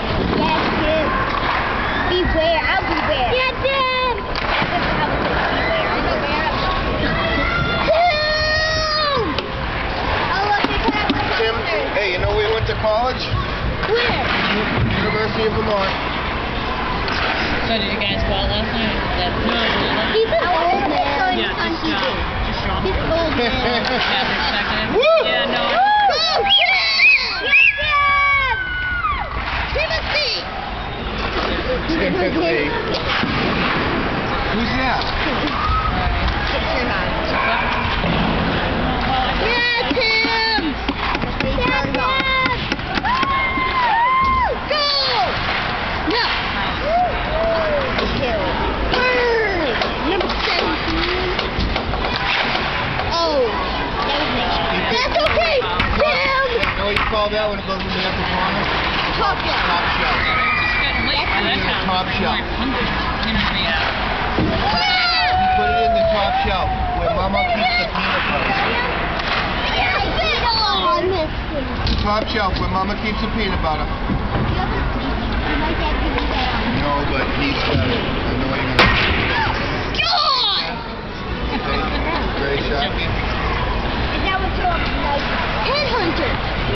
Yes, Tim. Beware, I'll beware. Yeah, Tim! Tim, hey, you know we went to college? Where? University of Vermont. So did you guys go out last night? He's an old man. Yeah, just show him. He's an old man. Yeah, they're expecting it. Woo! Yeah, no. Timothy. Who's that? Yeah, Tim! Yeah, Tim! Go! No! Number 17. Oh. That's okay, Tim! You know what you call that when it goes into the upper corner? Top shelf. Top shelf. It's getting late for that time. Top shelf. I'm hungry. You know me. You put it in the top shelf where Mama keeps the peanut butter. Top shelf where Mama keeps the peanut butter. No, but he's got it.